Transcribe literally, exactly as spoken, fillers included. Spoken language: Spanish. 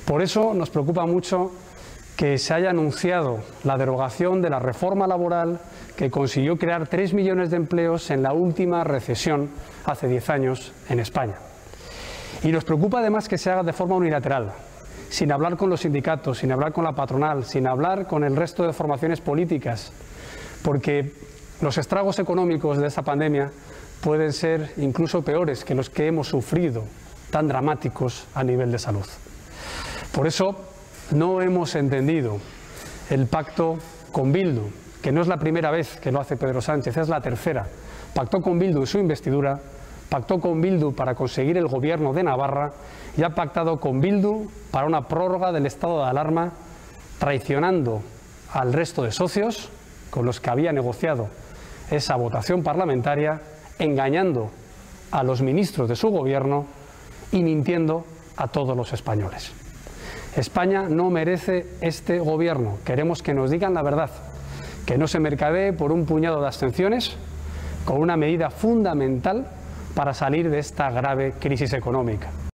Por eso nos preocupa mucho que se haya anunciado la derogación de la reforma laboral que consiguió crear tres millones de empleos en la última recesión hace diez años en España. Y nos preocupa además que se haga de forma unilateral, sin hablar con los sindicatos, sin hablar con la patronal, sin hablar con el resto de formaciones políticas, porque los estragos económicos de esta pandemia pueden ser incluso peores que los que hemos sufrido, tan dramáticos a nivel de salud. Por eso no hemos entendido el pacto con Bildu, que no es la primera vez que lo hace Pedro Sánchez, es la tercera. Pactó con Bildu en su investidura, pactó con Bildu para conseguir el gobierno de Navarra y ha pactado con Bildu para una prórroga del estado de alarma, traicionando al resto de socios con los que había negociado esa votación parlamentaria, engañando a los ministros de su gobierno y mintiendo a todos los españoles. España no merece este gobierno. Queremos que nos digan la verdad, que no se mercadee por un puñado de abstenciones, con una medida fundamental para salir de esta grave crisis económica.